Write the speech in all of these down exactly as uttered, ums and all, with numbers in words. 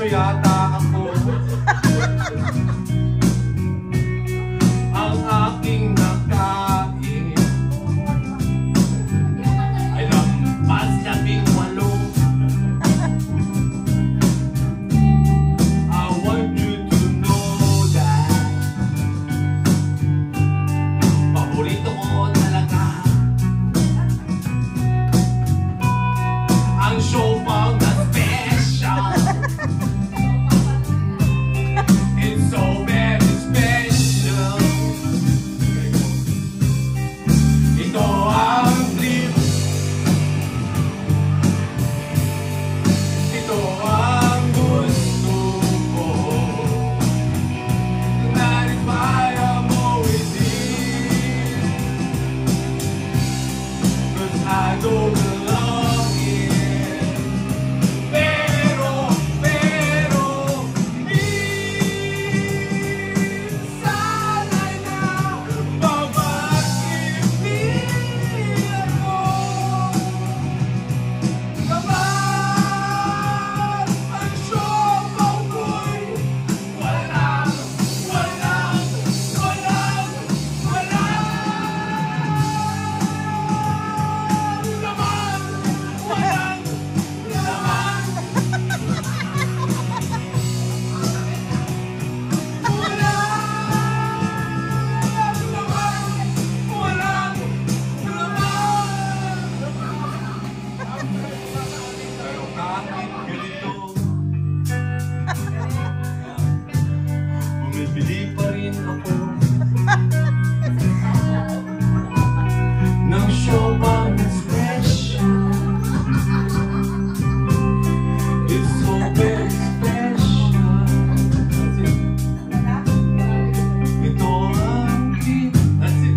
bisyo yata ako. Ang aking nakain ay lampas labing walo. I want you to know that paborito ko talaga ang show pang na special. It's so very special. Ito ang trip. Ito ang gusto ko. Naripaya mo within. Cause I don't belong here. Pero, pero, minsan ay nababakipihan mo. Kapag ang siopaw ko'y walang, walang, walang, walang laman, walang laman. Pero kahit ganito, bumibili pa rin ako ng siomang special. It's so very special. Ito ang trip. That's it.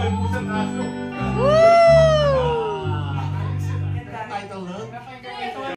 Woo!